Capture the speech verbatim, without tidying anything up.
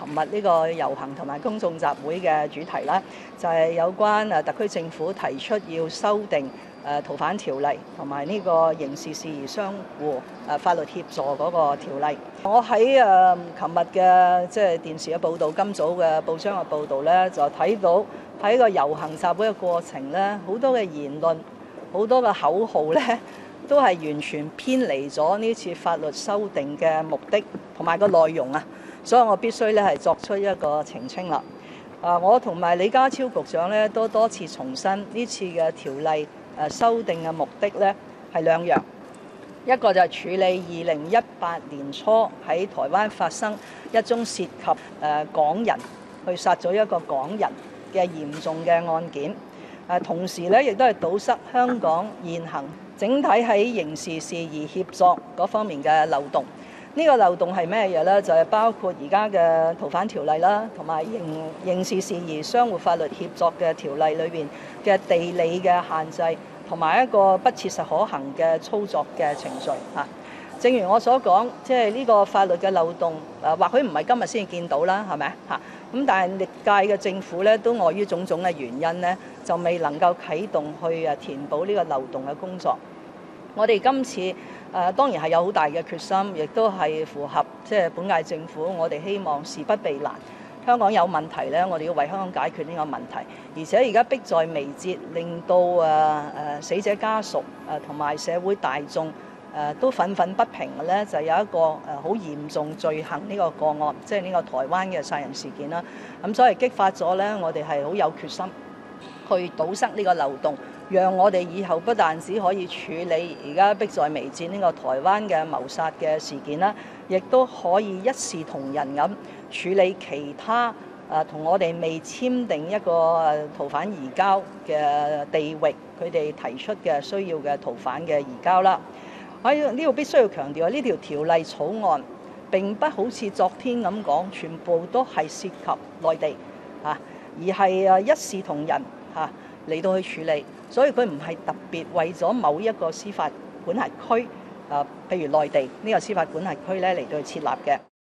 琴日呢個遊行同埋公眾集會嘅主題啦，就係有關誒特區政府提出要修訂誒逃犯條例同埋呢個刑事事宜相互誒法律協助嗰個條例。我喺誒琴日嘅即係電視嘅報導，今早嘅報章嘅報導咧，就睇到喺個遊行集會嘅過程咧，好多嘅言論、好多嘅口號咧，都係完全偏離咗呢次法律修訂嘅目的同埋個內容啊，所以我必須咧係作出一個澄清啦。啊，我同埋李家超局長咧都多次重申呢次嘅條例誒修訂嘅目的咧係兩樣，一個就係處理二零一八年初喺台灣發生一宗涉及誒港人去殺咗一個港人嘅嚴重嘅案件，誒同時咧亦都係堵塞香港現行整體喺刑事事宜協作嗰方面嘅漏洞。呢個漏洞係咩嘢呢？就係包括而家嘅逃犯條例啦，同埋刑刑事事宜相互法律協作嘅條例裏邊嘅地理嘅限制，同埋一個不切實可行嘅操作嘅程序嚇。正如我所講，即係呢個法律嘅漏洞，誒或許唔係今日先見到啦，係咪嚇？咁但係歷屆嘅政府咧，都礙於種種嘅原因咧，就未能夠啟動去誒填補呢個漏洞嘅工作。我哋今次誒、呃、當然係有好大嘅決心，亦都係符合即係本屆政府，我哋希望事不避難。香港有問題咧，我哋要為香港解決呢個問題，而且而家迫在眉睫，令到誒誒、呃、死者家屬誒同埋社會大眾誒、呃、都憤憤不平嘅咧，就有一個誒好嚴重罪行呢個個案，即係呢個台灣嘅殺人事件啦。咁所以激發咗咧，我哋係好有決心去堵塞呢個漏洞，讓我哋以後不但只可以處理而家迫在眉睫呢個台灣嘅謀殺嘅事件啦，亦都可以一視同仁咁處理其他誒同我哋未簽訂一個逃犯移交嘅地域，佢哋提出嘅需要嘅逃犯嘅移交啦。喺呢度必須要強調，呢條條例草案並不好似昨天咁講，全部都係涉及內地嚇，而係誒一視同仁嚇嚟到去處理，所以佢唔係特別為咗某一個司法管轄區，誒譬如內地呢個司法管轄區咧嚟到去設立嘅。